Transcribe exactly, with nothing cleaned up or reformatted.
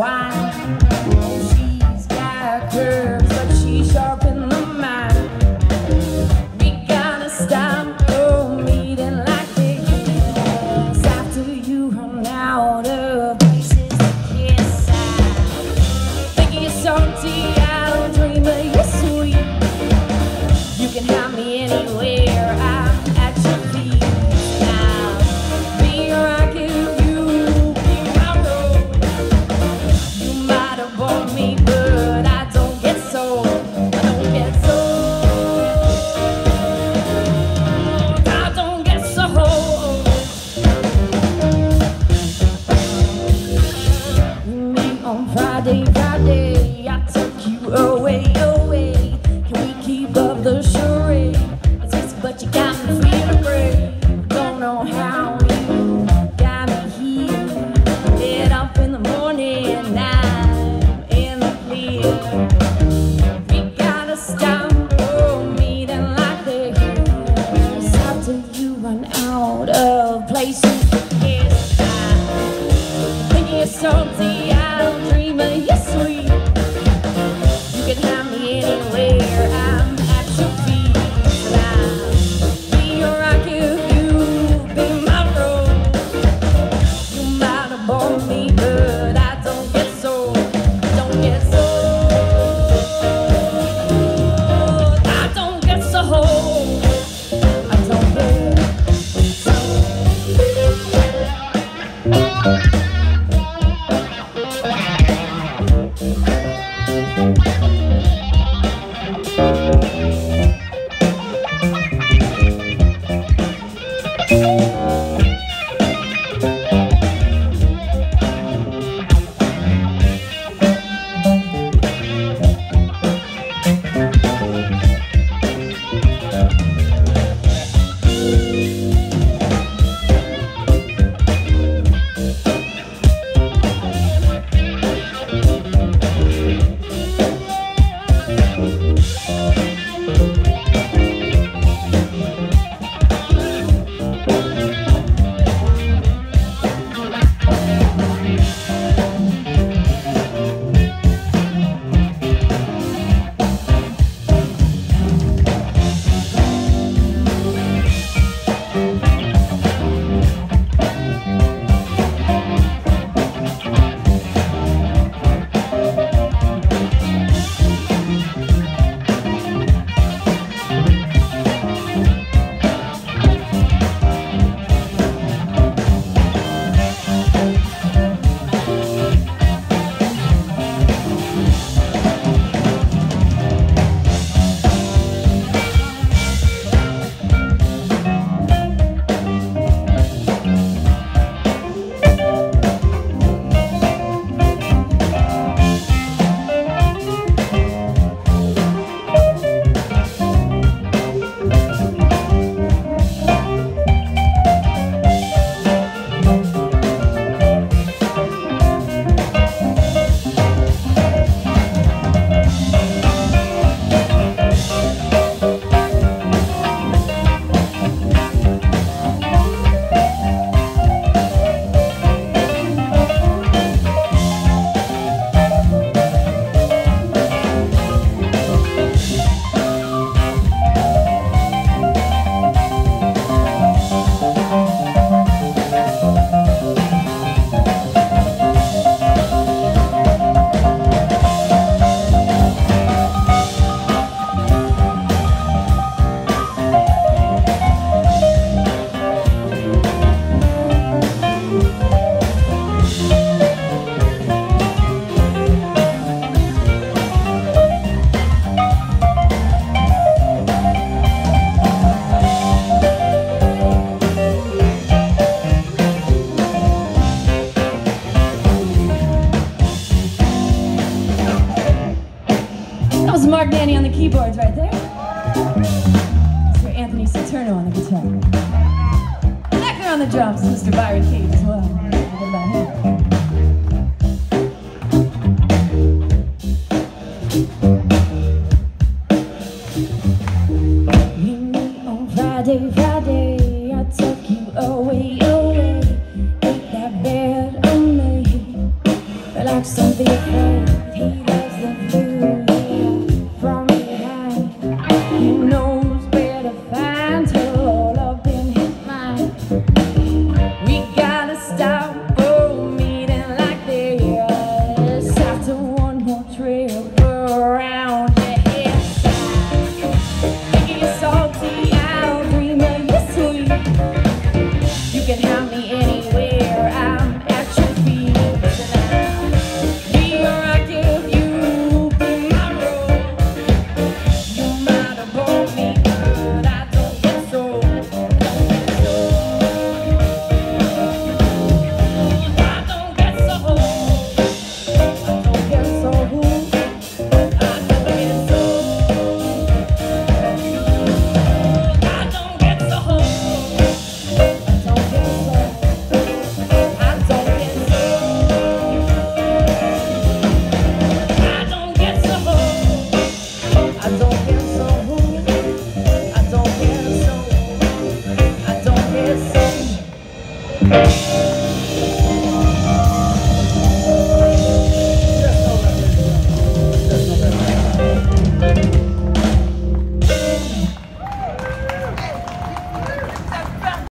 wine. She's got curves, but she's sharp in the mind. We gotta stop the meeting like this after you run out of places to kiss. I'm thinking you're salty, I'll dream of you sweet. You can have me anywhere, I'm at your feet. Now, be right if you be my road. You might have bought me, but I don't get sold. I don't get sold. I don't get sold. We meet on Friday, Friday. I took you away, away. Can we keep up the charade? It's easy, but you got me feeling brave. Don't know how you got me here. Get up in the morning, I'm in the clear. We gotta stop the meeting like this after you run out of places to kiss. I'm thinking you're salty, I'll dream of you sweet. You can have me anywhere, I'm at your feet. I'll be your rock if you be my road. You might have bought me, but I don't get sold. Don't get sold. I don't get sold. I don't get sold. That was Mark Danny on the keyboards right there. Mister Anthony Saturno on the guitar. Back there on the drums, Mister Byron Cave as well. What about him? We meet on Friday, Friday. I took you away, away. Ain't that bad on me? Relax. Don't be afraid, he loves the blues.